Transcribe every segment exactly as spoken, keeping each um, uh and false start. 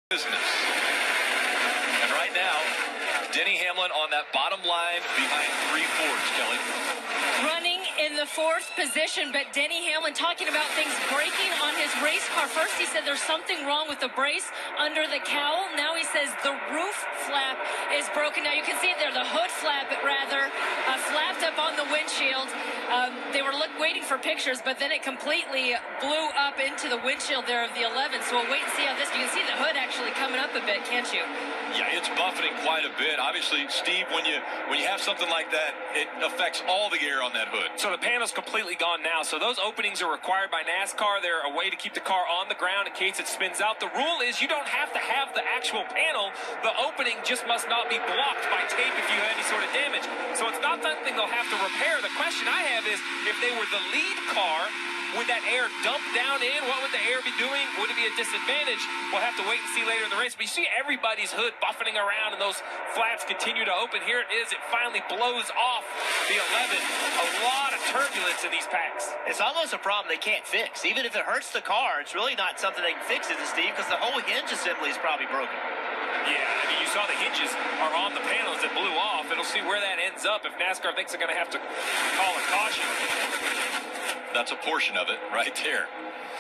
business. And right now, Denny Hamlin on that bottom line behind three Fords, Kelly. Running in the fourth position, but Denny Hamlin talking about things breaking on his race car. First he said there's something wrong with the brace under the cowl. Now he says the roof flap is broken. Now you can see it there, the hood flap rather, uh, flapped up on the windshield. Um, they were look, waiting for pictures, but then it completely blew up into the windshield there of the eleven. So we'll wait and see how this, you can see the hood actually coming up a bit, can't you? Yeah, it's buffeting quite a bit. Obviously, Steve, when you when you have something like that, it affects all the air on that hood. So the panel's completely gone now. So those openings are required by NASCAR. They're a way to keep the car on the ground in case it spins out. The rule is you don't have to have the actual panel. The opening just must not be blocked by tape if you have any sort of damage. So it's not something they'll have to repair. The question I have is, if they were the lead car, would that air dump down in? What would the air be doing? Would it be a disadvantage? We'll have to wait and see later in the race. But you see everybody's hood buffeting around, and those flaps continue to open. Here it is. It finally blows off the eleven. A lot of turbulence in these packs. It's almost a problem they can't fix. Even if it hurts the car, it's really not something they can fix, is it, Steve? Because the whole hinge assembly is probably broken. Yeah, I mean, you saw the hinges are on the panels that blew off. It'll see where that ends up if NASCAR thinks they're going to have to call a caution. That's a portion of it right there.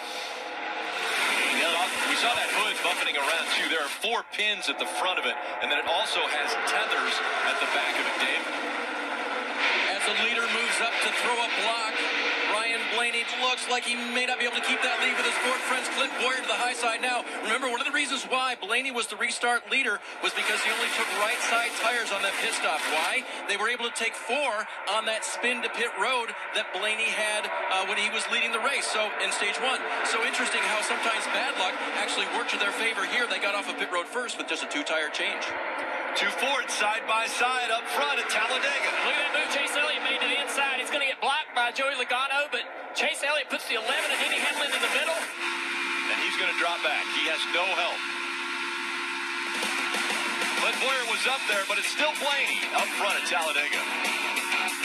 We saw that hood buffeting around, too. There are four pins at the front of it, and then it also has tethers at the back of it, Dave. As the leader moves up to throw a block, Ryan Blaney looks like he may not be able to keep that lead with his Ford friends. Clint Boyer to the high side now. Remember, one of the reasons why Blaney was the restart leader was because he only took right side tires on that pit stop. Why? They were able to take four on that spin to pit road that Blaney had uh, when he was leading the race, so in stage one. So interesting how sometimes bad luck actually worked to their favor here. They got off of pit road first with just a two-tire change. Two Fords side by side up front at Talladega. Look at that move. Chase Elliott made to the inside. He's going to get blocked by Joey Logano, but Chase Elliott puts the eleven and Denny Hamlin in the middle. And he's going to drop back. He has no help. Clint Boyer was up there, but it's still Blaney up front at Talladega.